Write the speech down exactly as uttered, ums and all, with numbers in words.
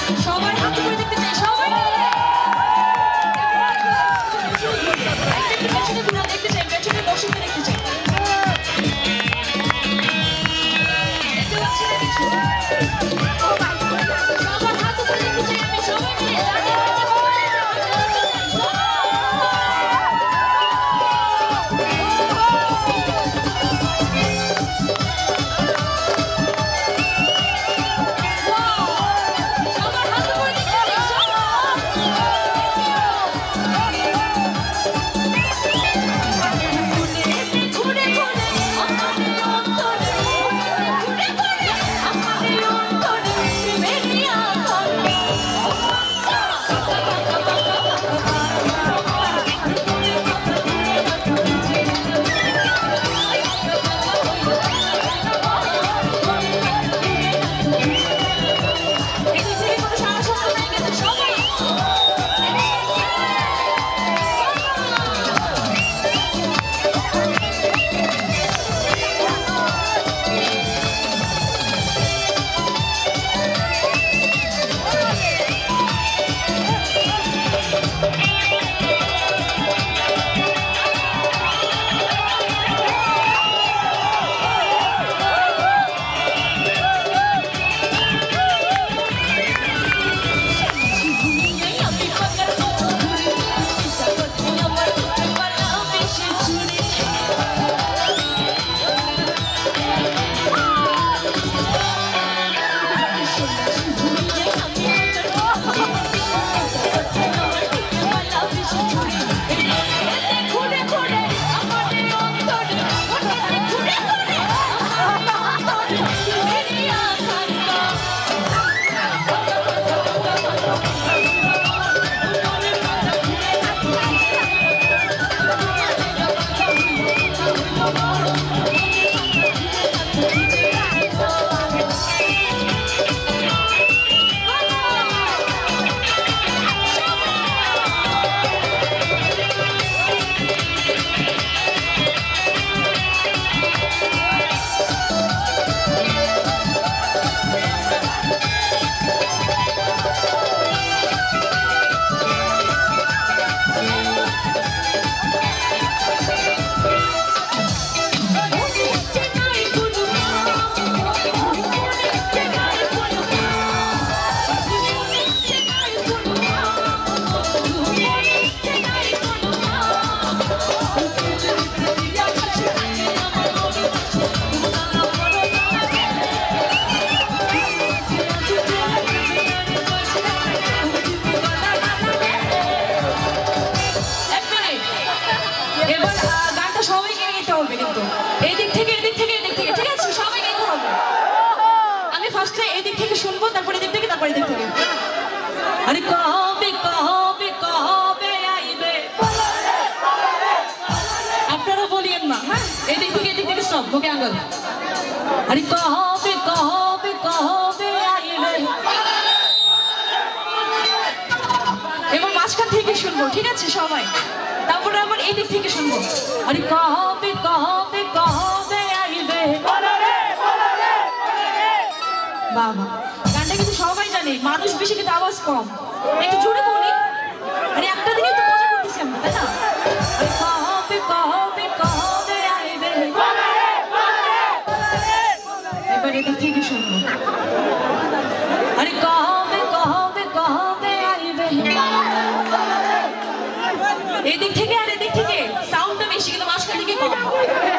সবার হাত করে দেখতে চাই, সবাই পেছনে ঘুরে দেখতে চাই, পেছনে দর্শককে দেখতে চাই। দেখতে পাচ্ছি না কিছু, সবার হাত উপরে দেখতে চাই আমি, সবাই মিলে अरे कहोबे कहोबे कहोबे आइबे আপনারা বলিয়েন না হ্যাঁ এদিক থেকে এদিক থেকে সব ওকে আঙ্গল अरे कहोबे कहोबे कहोबे आइबे এবার মাঝখান থেকে শুনবো ঠিক আছে সবাই তারপর আবার এই দিক থেকে শুনবো अरे कहोबे कहोबे कहोबे आइबे বলো রে বলো রে বলো রে বাবা গানটা কিন্তু সবাই জানে মানুষ বেশি কিন্তু আওয়াজ কম একটু জোরে বলি আরে একটা দিনই তো মজা করতেছি আমরা তাই না अरे कहोबे कहोबे कहोबे आइबे বলো রে বলো রে এবার এই দিক থেকে শুনবো अरे कहोबे कहोबे कहोबे आइबे এই দিক থেকে আর এই দিক থেকে সাউন্ডটা বেশি কিন্তু মাঝখান থেকে কম